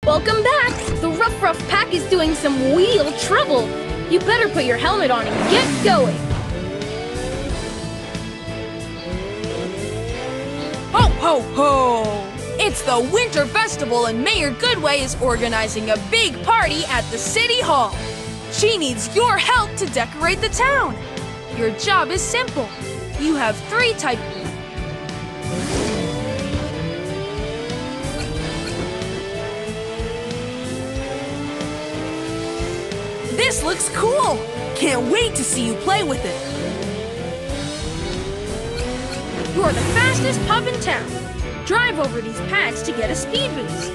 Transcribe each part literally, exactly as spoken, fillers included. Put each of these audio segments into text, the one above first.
Welcome back! The Rough Rough Pack is doing some wheel trouble. You better put your helmet on and get going. Ho, ho, ho! It's the Winter Festival and Mayor Goodway is organizing a big party at the City Hall. She needs your help to decorate the town. Your job is simple. You have three types. This looks cool! Can't wait to see you play with it! You're the fastest pup in town. Drive over these pads to get a speed boost.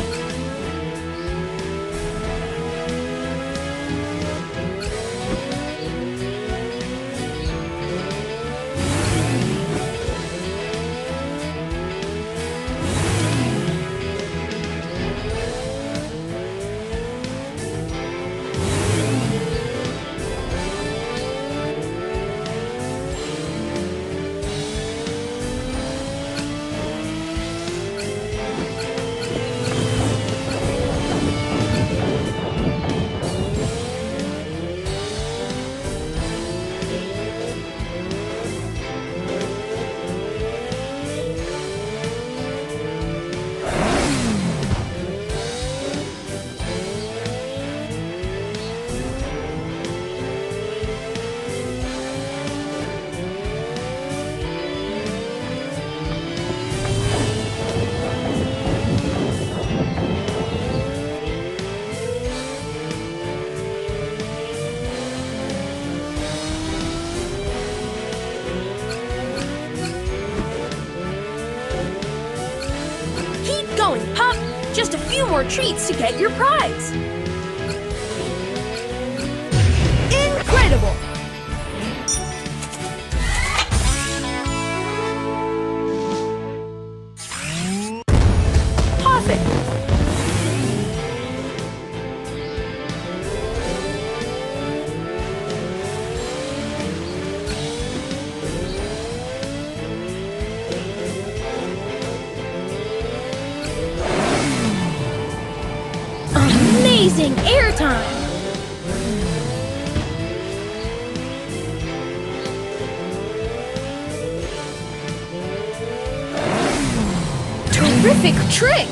Going, pup! Just a few more treats to get your prize! Incredible! Perfect! Amazing airtime! Terrific trick!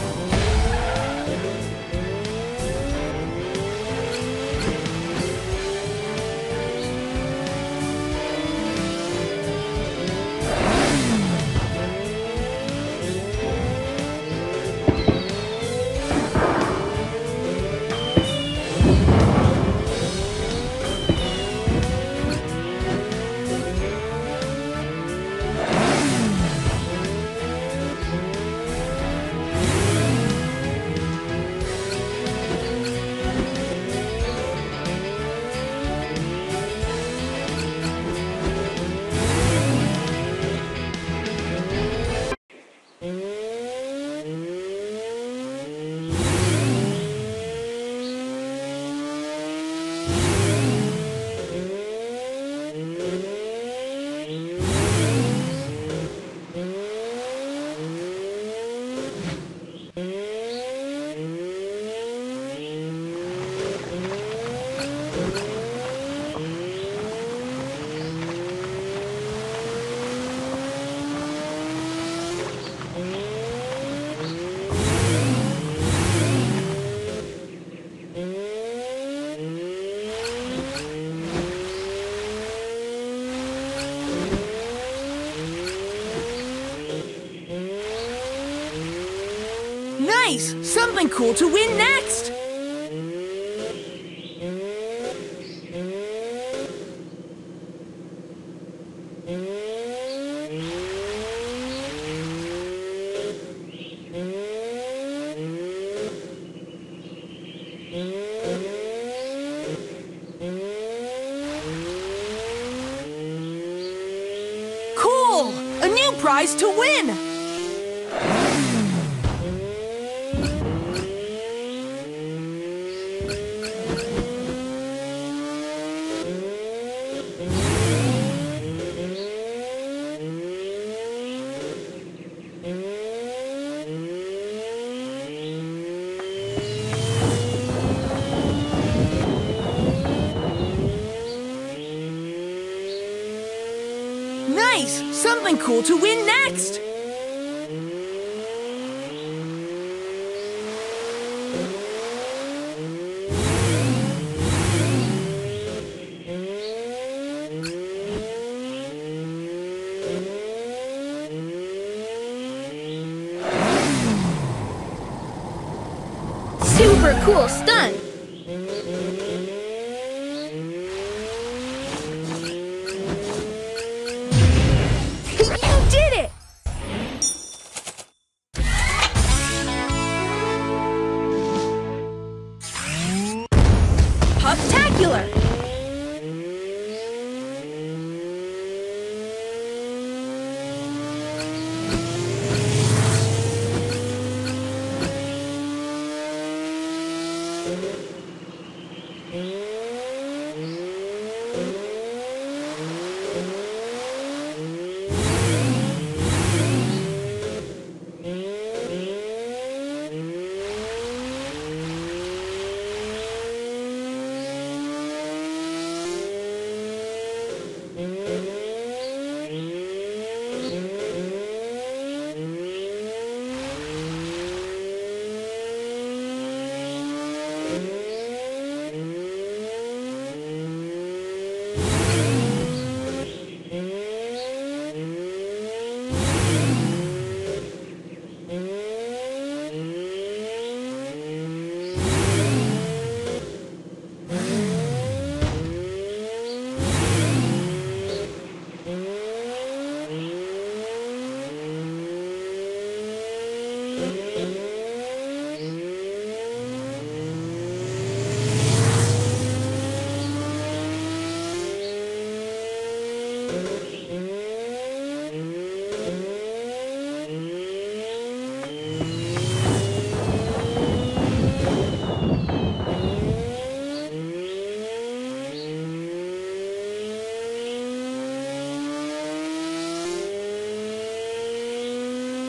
Nice! Something cool to win next! Cool! A new prize to win! something cool to win next! Super cool stunt! You did it! Pufftacular! You